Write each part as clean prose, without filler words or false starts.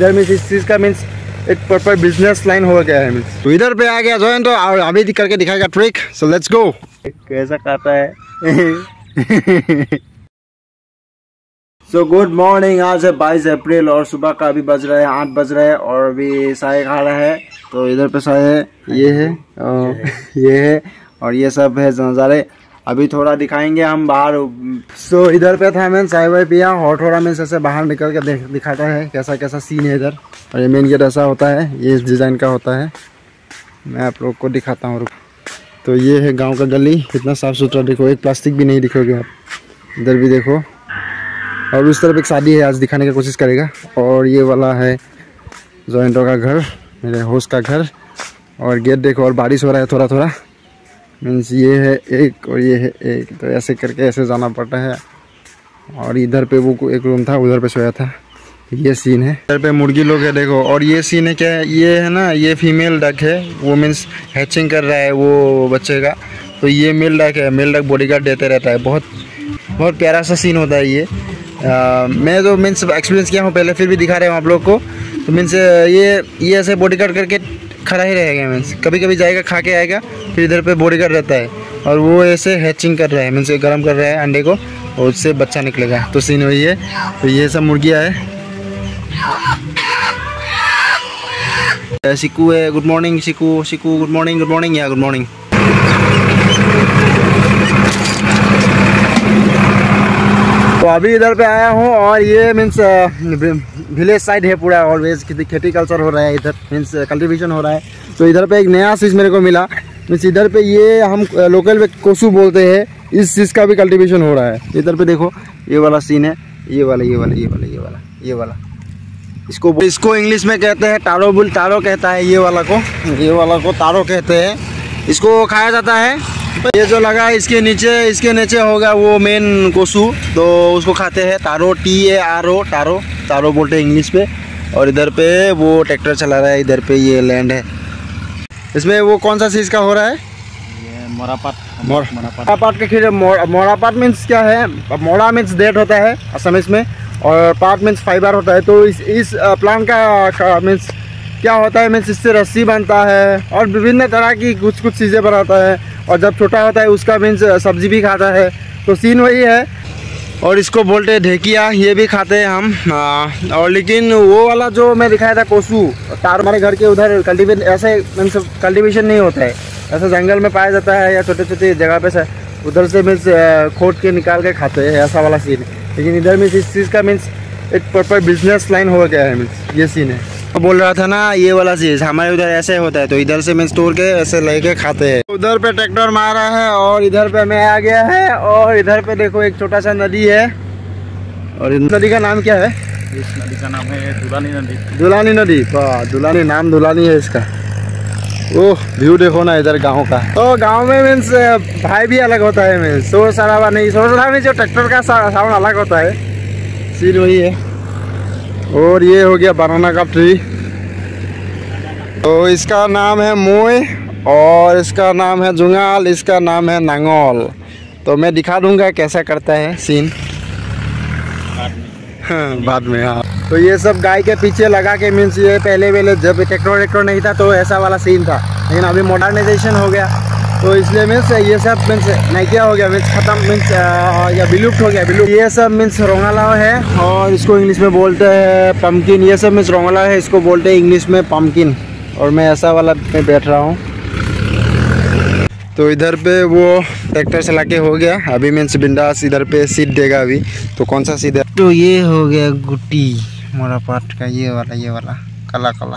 इधर मीन्स इस चीज़ का मीन्स एक प्रॉपर बिजनेस लाइन हो गया है मीन्स। तो इधर पे आ गया जॉइन, तो अभी करके दिखाएगा ट्रिक। सो लेट्स गो। कैसा खाता है। So good morning. आज है 22 अप्रैल और सुबह का अभी बज रहा है 8 बज रहा है और अभी साय खा रहा है। तो इधर पे साय ये है और ये है और ये सब है नज़ारे। अभी थोड़ा दिखाएंगे हम बाहर। सो इधर पे था मैंने चाय वाय पिया और थोड़ा मैं ऐसे बाहर निकल के दिखाता है कैसा कैसा सीन है इधर। और ये मेन गेट ऐसा होता है, ये इस डिज़ाइन का होता है। मैं आप लोग को दिखाता हूँ। तो ये है गांव का गली, कितना साफ़ सुथरा देखो, एक प्लास्टिक भी नहीं दिखोगे आप। इधर भी देखो। और उस तरफ एक शादी है, आज दिखाने की कोशिश करेगा। और ये वाला है जॉइंटो का घर, मेरे होस्ट का घर। और गेट देखो और बारिश हो रहा है थोड़ा थोड़ा। मीन्स ये है एक और ये है एक, तो ऐसे करके ऐसे जाना पड़ता है। और इधर पे वो एक रूम था, उधर पे सोया था। ये सीन है। इधर पे मुर्गी लोग है देखो। और ये सीन है क्या है, ये है ना, ये फीमेल डक है, वो मीन्स हैचिंग कर रहा है वो बच्चे का। तो ये मेल डक है, मेल डक बॉडीगार्ड देते रहता है। बहुत बहुत प्यारा सा सीन होता है ये। मैं तो मीन्स एक्सपीरियंस किया हूँ पहले, फिर भी दिखा रहे हूँ आप लोग को। तो मीन्स ये ऐसे बॉडीगार्ड करके खड़ा ही रहेगा। मीन्स कभी कभी जाएगा, खा के आएगा, फिर इधर पे बॉडीगार्ड रहता है। और वो ऐसे हैचिंग कर रहा है, मीन्स गर्म कर रहा है अंडे को और उससे बच्चा निकलेगा। तो सीन वही है। तो ये सब मुर्गियाँ है। शिकू है, good morning Shiku. Shiku good morning या गुड मॉर्निंग। तो अभी इधर पे आया हूँ और ये मीन्स विलेज साइड है पूरा। ऑलवेज खेती कल्चर हो रहा है इधर, मीन्स कल्टीवेशन हो रहा है। तो इधर पे एक नया चीज़ मेरे को मिला। मीन्स इधर पे ये हम लोकल में कोसू बोलते हैं, इस चीज़ का भी कल्टीवेशन हो रहा है। इधर पे देखो ये वाला सीन है, ये वाला इसको इंग्लिश में कहते हैं तारो बुल। तारो कहता है ये वाला को तारो कहते हैं। इसको खाया जाता है। ये जो लगा है इसके नीचे होगा वो मेन कोसू, तो उसको खाते हैं। तारो TARO तारो बोलते हैं इंग्लिश पे। और इधर पे वो ट्रैक्टर चला रहा है, इधर पे ये लैंड है। इसमें वो कौन सा चीज़ का हो रहा है, ये मोरापाट का खेल। मोरापाट मीन्स क्या है, मोरा मीन्स डेट होता है असमिस में और पाट मीन्स फाइबर होता है। तो इस प्लांट का मीन्स क्या होता है, मीन्स इससे रस्सी बनता है और विभिन्न तरह की कुछ चीज़ें बनाता है। और जब छोटा होता है उसका मीन्स सब्जी भी खाता है। तो सीन वही है। और इसको बोलते हैं ढेकिया, ये भी खाते हैं हम। और लेकिन वो वाला जो मैं दिखाया था कोसू तार, हमारे घर के उधर कल्टीवेशन नहीं होता है। ऐसे जंगल में पाया जाता है या छोटे छोटे जगह पे से उधर से मीन्स खोद के निकाल के खाते हैं, ऐसा वाला सीन है। लेकिन इधर मीन्स इस चीज़ का मीन्स एक प्रॉपर बिजनेस लाइन हो गया है। मीन्स ये सीन है। तो बोल रहा था ना, ये वाला चीज़ हमारे उधर ऐसे होता है। तो इधर से मीन्स तोड़ के ऐसे लेके खाते हैं। उधर पे ट्रैक्टर मारा है और इधर पे मैं आ गया है। और इधर पे देखो एक छोटा सा नदी है। और इस नदी का नाम क्या है, इस नदी का नाम है दुलानी नदी। दुलानी नाम दुलानी है इसका। ओह व्यू देखो ना इधर गांव का। तो गांव में मीन्स भाई भी अलग होता है। मीन्स शोर शराबा नहीं, शोर शराबा में जो ट्रैक्टर का साउंड अलग होता है, सीन वही है। और ये हो गया बनाना का ट्री। तो इसका नाम है मोय और इसका नाम है जुंगाल, इसका नाम है नांगोल। तो मैं दिखा दूंगा कैसा करता है सीन बाद में। हाँ, तो ये सब गाय के पीछे लगा के मीन्स ये पहले जब ट्रैक्टर नहीं था तो ऐसा वाला सीन था। लेकिन अभी मॉडर्नाइजेशन हो गया तो इसलिए मीन्स ये सब मीन्स नाइकिया हो गया, मीन्स खत्म, मीन्स या विलुप्त हो गया। ये सब मीन्स रोंगालाव है और इसको इंग्लिश में बोलते हैं पम्पकिन। ये सब मीन्स रोंगालाव है, इसको बोलते हैं इंग्लिश में पम्पकिन। और मैं ऐसा वाला में बैठ रहा हूँ। तो इधर पे वो ट्रैक्टर चला के हो गया। अभी मीन्स बिंदास इधर पे सीट देगा अभी। तो कौन सा सीट है, तो ये हो गया गुटी मोरापाट का, ये वाला काला।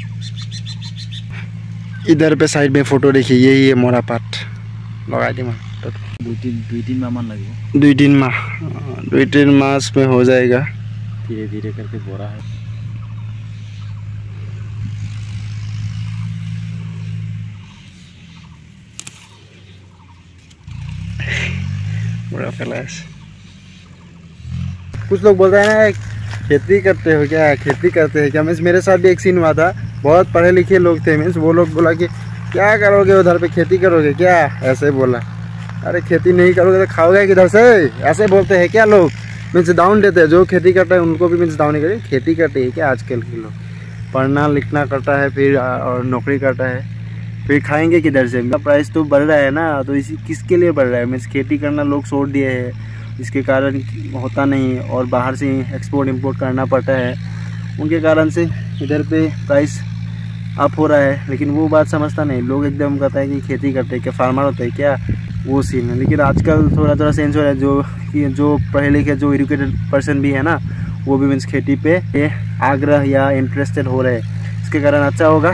इधर पे साइड में फोटो देखिए, यही है मोरापाट। लगा दी मैं 2-3 माह मान लगे, 2-3 मास में हो जाएगा। धीरे धीरे करके बोरा है। बड़ा फैलाश। कुछ लोग बोलते हैं ना खेती करते हो क्या, खेती करते हैं क्या। मीन्स मेरे साथ भी एक सीन हुआ था। बहुत पढ़े लिखे लोग थे, मीन्स वो लोग बोला कि क्या करोगे उधर पे, खेती करोगे क्या, ऐसे बोला। अरे खेती नहीं करोगे तो खाओगे किधर से, ऐसे बोलते हैं क्या लोग। मीन्स डाउन देते हैं। जो खेती करता है उनको भी मीन्स डाउन नहीं करें। खेती करते हैं क्या आजकल के लोग, पढ़ना लिखना करता है फिर और नौकरी करता है, फिर खाएंगे किधर से। प्राइस तो बढ़ रहा है ना, तो इसी किसके लिए बढ़ रहा है। मीन्स खेती करना लोग छोड़ दिए हैं, इसके कारण होता नहीं और बाहर से एक्सपोर्ट इंपोर्ट करना पड़ता है, उनके कारण से इधर पे प्राइस अप हो रहा है। लेकिन वो बात समझता नहीं, लोग एकदम कहता है कि खेती करते हैं क्या, फार्मर होता है क्या, वो सीन है। लेकिन आजकल थोड़ा थोड़ा चेंज हो रहा है। जो पढ़े लिखे जो एजुकेटेड पर्सन भी है ना, वो भी मीन्स खेती पे आग्रह या इंटरेस्टेड हो रहे हैं, इसके कारण अच्छा होगा।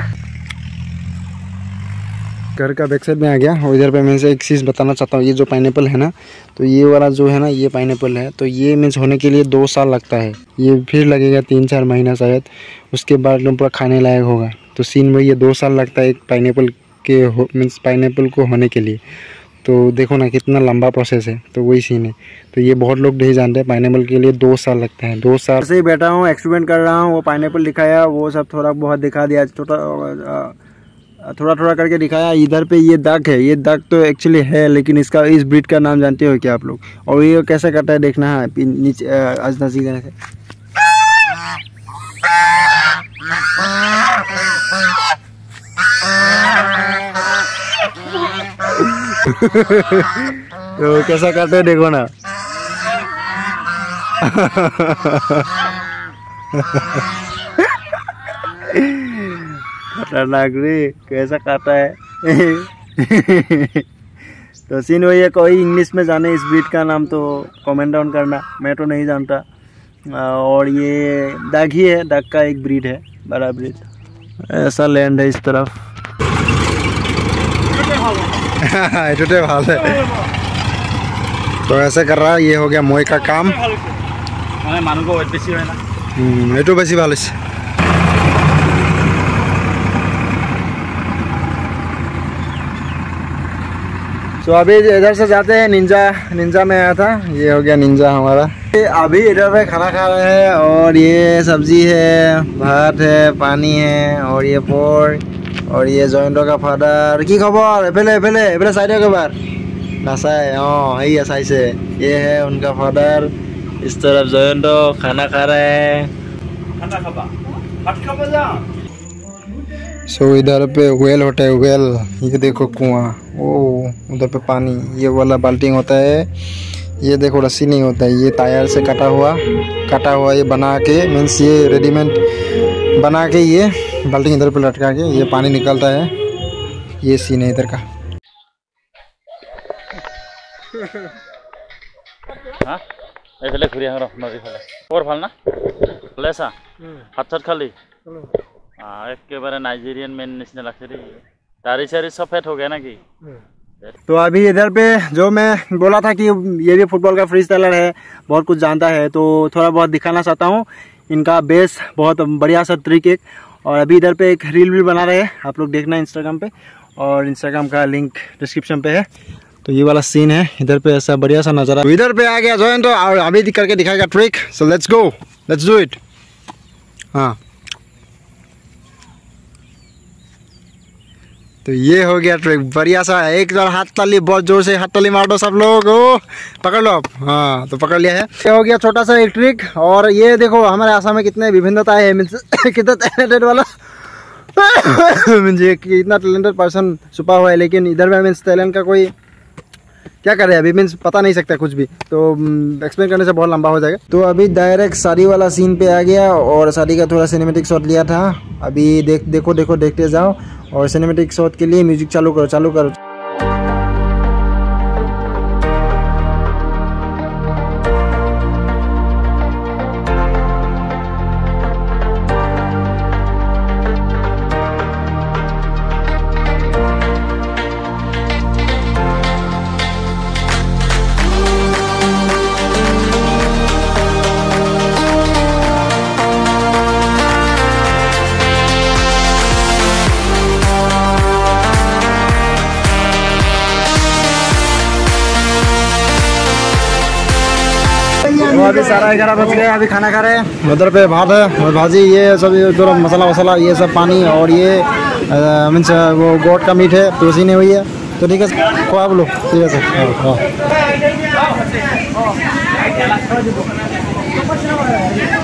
घर का बैक साइड में आ गया और इधर पे मैं से एक चीज़ बताना चाहता हूँ। ये जो पाइनएप्पल है ना, तो ये वाला जो है ना, ये पाइनएप्पल है, तो ये मीन्स होने के लिए 2 साल लगता है। ये फिर लगेगा 3-4 महीना शायद, उसके बाद पूरा खाने लायक होगा। तो सीन में ये 2 साल लगता है एक पाइनएप्पल के मीन्स पाइनएप्पल को होने के लिए। तो देखो ना कितना लंबा प्रोसेस है, तो वही सीन है। तो ये बहुत लोग नहीं जानते, पाइनएप्पल के लिए 2 साल लगता है। 2 साल से ही बैठा हूँ, एक्सपेरिमेंट कर रहा हूँ। वो पाइनएप्पल दिखाया, वो सब थोड़ा बहुत दिखा दिया, थोड़ा थोड़ा करके दिखाया। इधर पे ये दाग है, ये दाग तो एक्चुअली है, लेकिन इसका इस ब्रीड का नाम जानते हो क्या आप लोग। और ये कैसे करता है देखना है, नीचे आज नजदीक से। तो कैसा करते हैं देखो ना। खतरनाक रे, कैसा काटा है। तो सीन वही है, कोई इंग्लिश में जाने इस ब्रीड का नाम तो कमेंट डाउन करना, मैं तो नहीं जानता। और ये दाग ही है, दाग का एक ब्रीड है, बड़ा ब्रीड। ऐसा लैंड है इस तरफ। एटोटे भाल है। तो ऐसे कर रहा है, ये हो गया मोई का काम। मानु को बेसी है ना, एटो बेसी भाल है। तो अभी इधर से जाते हैं, निंजा में आया था, ये हो गया निंजा हमारा। अभी इधर पे खाना खा रहे हैं और ये सब्जी है, भात है, पानी है और ये पोर्क और ये जयंत का फादर। की खबर एफेले साइड के बार नासाय ये साइड से, ये है उनका फादर। इस तरफ जयंत खाना खा रहे हैं। सो इधर पे वेल होता है, वेल, ये देखो कुआं, ओ उधर पे पानी, ये वाला बाल्टिंग होता है। ये देखो रस्सी नहीं होता है, ये टायर से कटा हुआ ये बना के, मीन्स ये रेडीमेड बना के ये बाल्टिंग इधर पे लटका के ये पानी निकलता है। ये सीन है इधर का। हाँ এইফালে ঘূৰি আহোঁ ৰ নদীৰ ফালে। খবৰ ভাল না? ভালে আছা? ভাত চাত খালি? একেবারে नाइजीरियन मैन निचने लगते रही, दाढ़ी सारी सफेद हो गया ना कि। तो अभी इधर पे जो मैं बोला था कि ये भी फुटबॉल का फ्री स्टाइलर है, बहुत कुछ जानता है, तो थोड़ा बहुत दिखाना चाहता हूँ। इनका बेस बहुत बढ़िया सा ट्रिक है। और अभी इधर पे एक रील भी बना रहे हैं, आप लोग देखना इंस्टाग्राम पे, और इंस्टाग्राम का लिंक डिस्क्रिप्शन पे है। तो ये वाला सीन है, इधर पे ऐसा बढ़िया सा नज़ारा। तो इधर पे आ गया जॉइन, तो और अभी करके दिखाएगा trick. So let's go, let's do it. हाँ, तो ये हो गया ट्रिक बढ़िया सा। एक बार हाथ ताली, बहुत जोर से हाथ ताली मार दो सब लोग, ओ पकड़ लो आप। हाँ, तो पकड़ लिया है। ये हो गया छोटा सा एक ट्रिक। और ये देखो हमारे आसाम में कितने विभिन्नताएं है, मीन्स कितना टैलेंटेड वाला मीन्स कितना टैलेंटेड पर्सन छुपा हुआ है। लेकिन इधर में मीन्स टैलेंट का कोई क्या कर रहे हैं अभी, मीन्स पता नहीं सकता कुछ भी, तो एक्सप्लेन करने से बहुत लंबा हो जाएगा। तो अभी डायरेक्ट शादी वाला सीन पे आ गया और शादी का थोड़ा सिनेमेटिक शॉट लिया था। अभी देखो देखते जाओ। और सिनेमेटिक शॉट के लिए म्यूजिक चालू करो। तो अभी 11:30 बज गए, अभी खाना खा रहे हैं। उधर पे भात है और भाजी, ये सब थोड़ा मसाला वसाला, ये सब पानी, और ये मीन्स वो गोट का मीट है, तो उसी ने हुई है। তো ঠিক আছে কোৱা বোলো ঠিক আছে অঁ